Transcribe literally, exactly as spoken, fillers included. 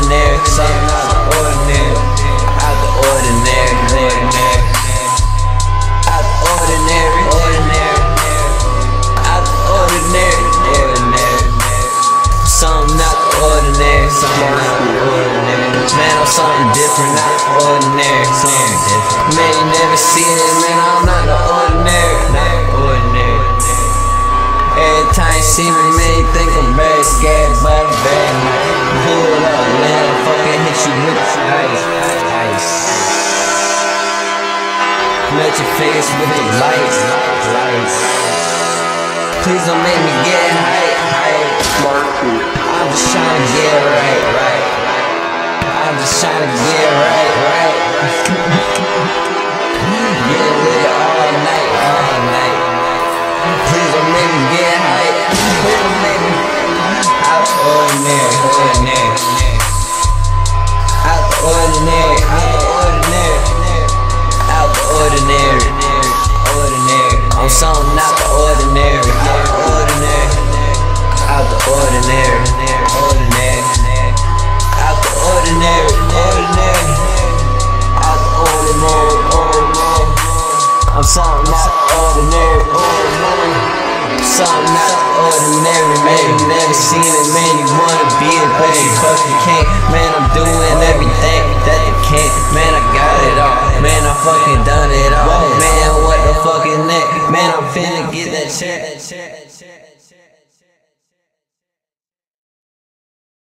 ordinary, something out the ordinary, out the ordinary, ordinary, out the ordinary, ordinary, out the ordinary, ordinary, something out the ordinary, something out the ordinary. Man, I'm something different, not the ordinary, something different. Man, you never see it, man, I'm not the ordinary, not the ordinary. Every time you see me, man, you think I'm very scared, but I'm very nice. Pull it up, man, I'll fucking hit you with ice, ice. Melt your face with the lights, lights. Please don't make me get high, high. I'm just trying to get right, right. I'm just trying to get right, right. Get lit all night, all night. Please don't make me get high. Please don't make me out the ordinary, ordinary, out the ordinary, out the ordinary, out the ordinary, ordinary. I'm something out the ordinary, out the ordinary, out the ordinary, ordinary, out the ordinary, ordinary, out the ordinary, ordinary. I'm something out the ordinary, ordinary, something out the ordinary, man. You never seen it, man. You wanna be it, but you fucking can't. Man, I'm doing everything that you can't. Man, I got it all. Man, I fucking done it all. Man, what the fucking neck? Man, I'm finna get that check.